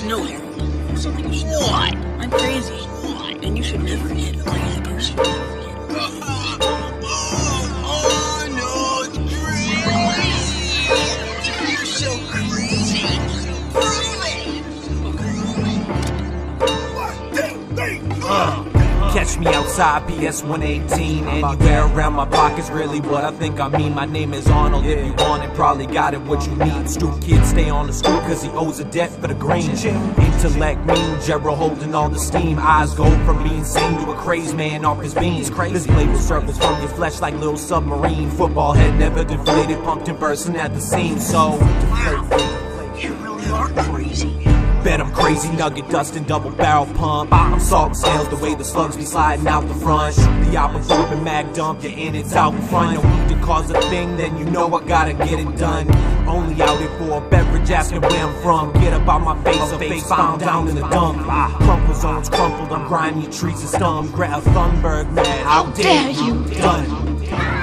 know you. Something you should know. What? I'm crazy. What? And you should never get a crazy person. Oh no, it's crazy! You're so crazy. Prove it. Catch me outside, PS 118. Anywhere around my block is really what I think I mean. My name is Arnold. If you want it, probably got it what you need. Stoop kid, stay on the stoop cause he owes a debt for the green. Intellect mean, Gerald holding all the steam. Eyes go from being sane to a crazy man off his beans. This blade will surface from your flesh like little submarine. Football head never deflated, pumped and bursting at the seam. So, You really are crazy. bet I'm crazy, nugget dustin', double barrel pump. I'm salt and scales the way the slugs be sliding out the front. The opera's open, mag dump, you're in, it's out in front. No need to cause a thing, then you know I gotta get it done. Only out here for a beverage, asking where I'm from. Get up out my face, a face found down in the dump. Crumple zones crumpled, I'm grinding your trees and stump. Greta Thunberg, man, how dare you? Done.